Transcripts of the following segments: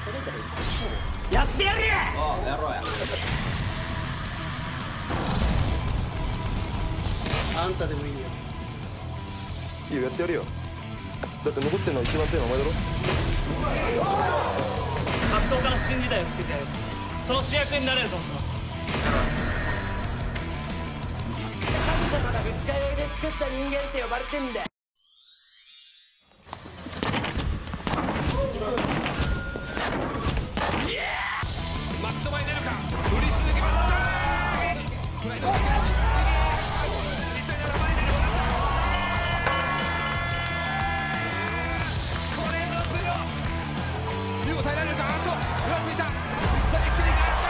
やってやるよ。 やろうや。 あんたでもいいよ。 いいよ、やってやるよ。だって残ってんのは一番強いのお前だろ。 格闘家の新時代を作ってやる。その主役になれると思う。神様が二日酔いで作った人間って呼ばれてんだよ。 巻きそばに出るか。振り続けました。これぞ強い。竜を耐えられるか。あっと裏ついた。さあ一気にガッ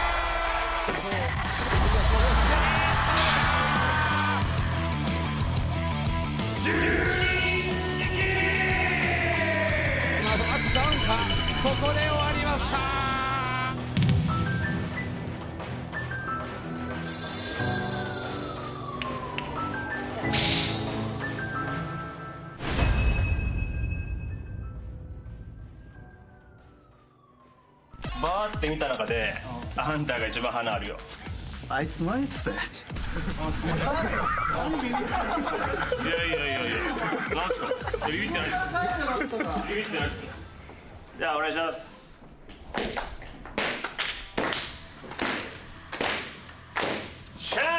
まずはダウンか。ここで終わりました。 バーって見た中であんたが一番花あるよ。 あいつ前ですぜ。 いやいやいやいや、なんすか。ビビってないです。ビビってないです。じゃあお願いします。シャー。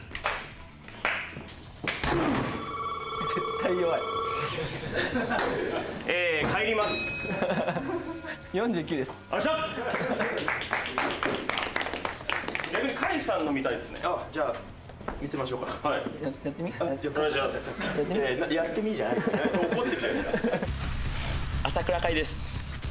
絶対弱い。 帰ります。 49です。 あっしゃ。逆にカイさんの見たいですね。 あ、じゃあ見せましょうか。 はい。 やってみ。 お願いします。 やってみじゃないですか。 そう怒ってるじゃないですか。朝倉海です。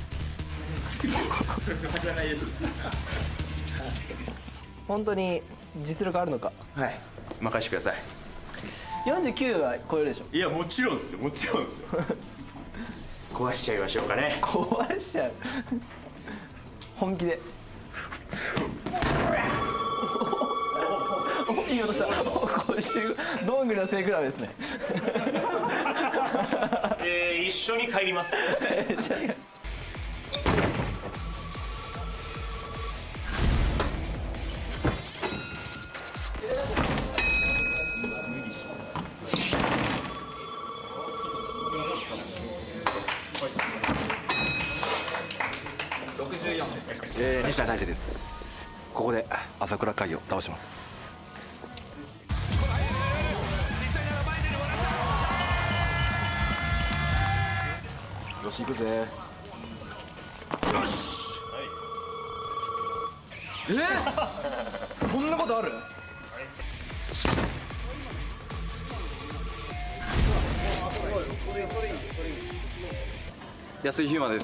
本当に実力あるのか。 はい。任せてください。 49は超えるでしょ。 いや、もちろんですよ。もちろんですよ。 壊しちゃいましょうかね。 壊しちゃう。本気で。いい音した。どんぐりの背比べですね。 一緒に帰ります。 西田大輔です。ここで朝倉海を倒します。よし、行くぜ。よし。こんなことある？安井ヒューマです。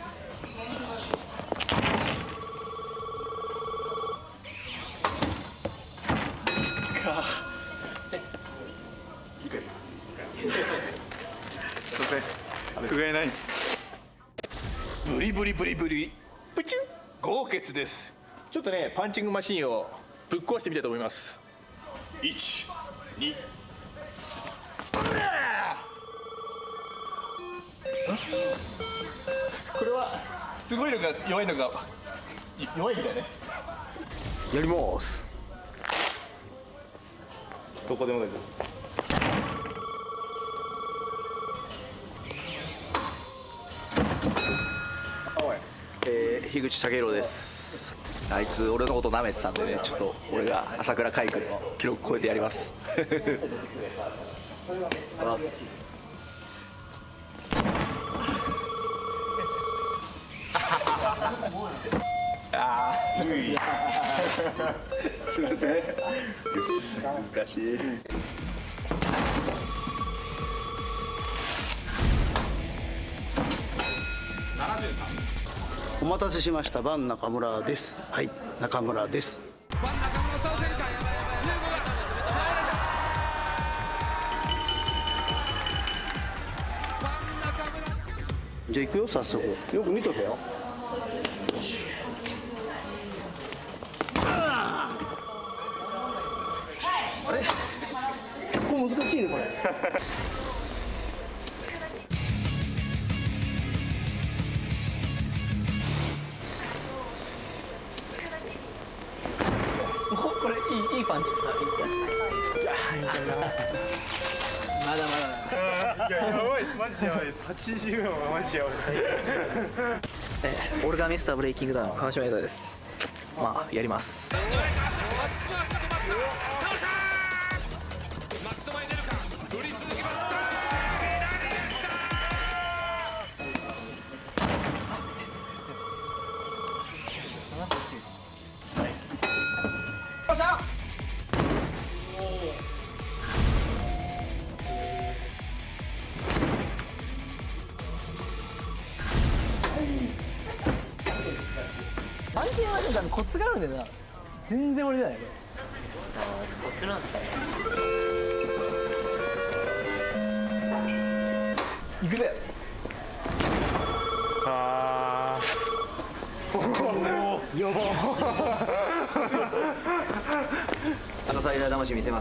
すいません、不甲斐ないです。 ブリブリブリブリプチュン豪傑です。ちょっとねパンチングマシンをぶっ壊してみたいと思います。1、2。これはすごいのか弱いのか。弱いんだよね。 やります。 どこでも大丈夫。 樋口武宏です。あいつ俺のこと舐めてたんでね、ちょっと俺が朝倉海君の記録超えてやります。すいません。難しい。 お待たせしました。バン中村です。はい、中村です。じゃあ行くよ、早速。よく見とけよ。あれ、結構難しいねこれ。 パンチ。まだまだ。 いや、やばいです、マジでやばいです。80秒はマジでやばいです。 オルガミスターブレイキングダウン川島英太です。まあやります。 パンチの技コツがあるんだよな。全然俺じゃないこれ。 コツなんですね。 いくぜ。 あーやば高さ入れ魂見せます。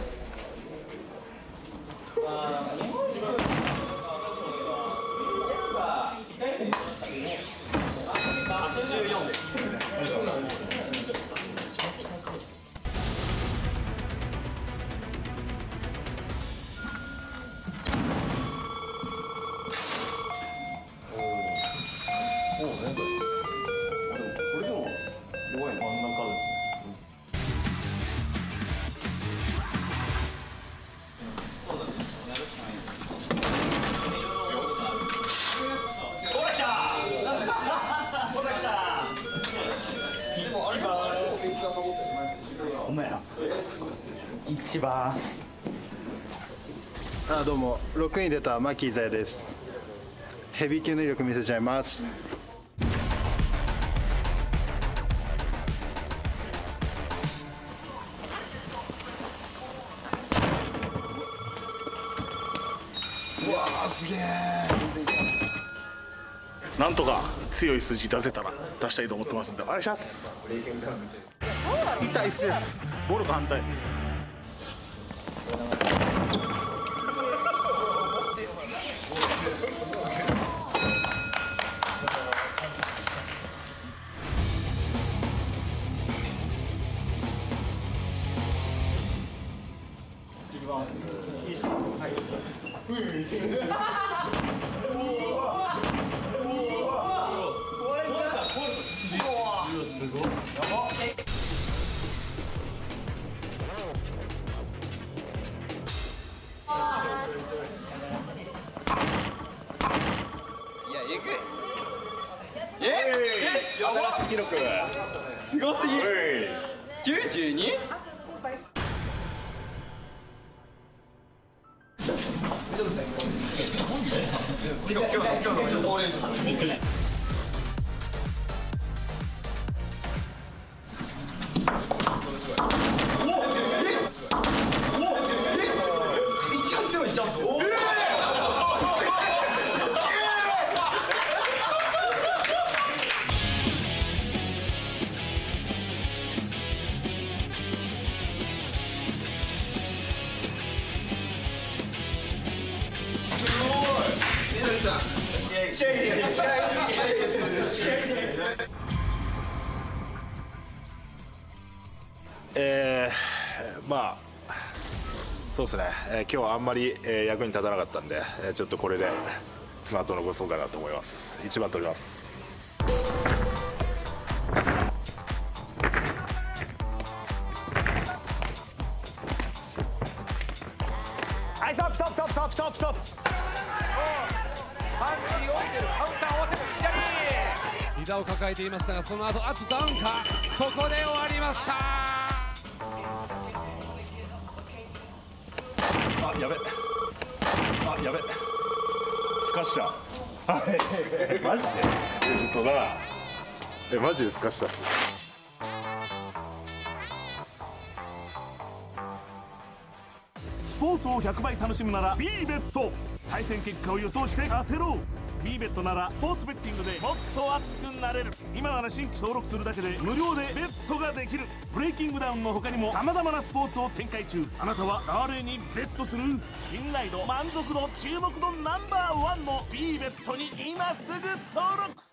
一番。 どうも6位に出たマキーザヤです。ヘビー級の威力見せちゃいます。 なんとか強い数字出せたら出したいと思ってますんでお願いします。痛いっすよ。ボールが反対。記録すごすぎる。92？まあそうですね、今日はあんまり、役に立たなかったんで、ちょっとこれでスマート残そうかなと思います。1番取ります。 はい、ストップストップストップストップストップストップ。パンチに置いてるカウンター合わせて左。膝を抱えていましたが、その後ダウンか。ここで終わりました。 あ、やべ。あ、やべ。すかした。マジで。嘘だ。マジですかしたっす。 スポーツを100倍楽しむなら B ベット。対戦結果を予想して当てろ。 B ベットならスポーツベッティングでもっと熱くなれる。今なら新規登録するだけで無料でベットができる。ブレイキングダウンの他にも様々なスポーツを展開中。あなたは誰にベットする？信頼度、満足度、注目度ナンバー1の B ベットに今すぐ登録。